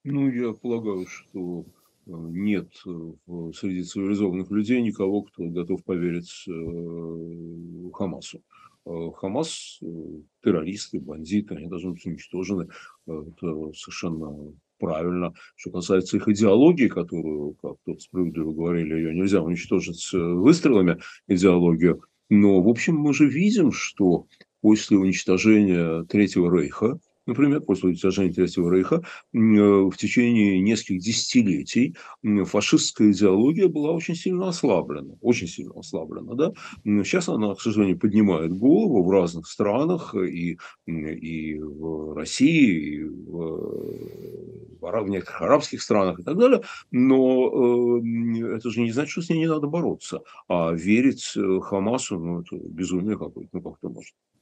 Ну, я полагаю, что нет среди цивилизованных людей никого, кто готов поверить Хамасу. Хамас террористы, бандиты, они должны быть уничтожены. Это совершенно правильно. Что касается их идеологии, которую, как тут справедливо говорили, ее нельзя уничтожить выстрелами, идеологию. Но, в общем, мы же видим, что после уничтожения Третьего Рейха, например, после уничтожения Третьего Рейха, в течение нескольких десятилетий фашистская идеология была очень сильно ослаблена, да. Сейчас она, к сожалению, поднимает голову в разных странах, и в России, и в некоторых арабских странах и так далее, но это же не значит, что с ней не надо бороться, а верить Хамасу, ну, это безумие какое-то, ну, как это может.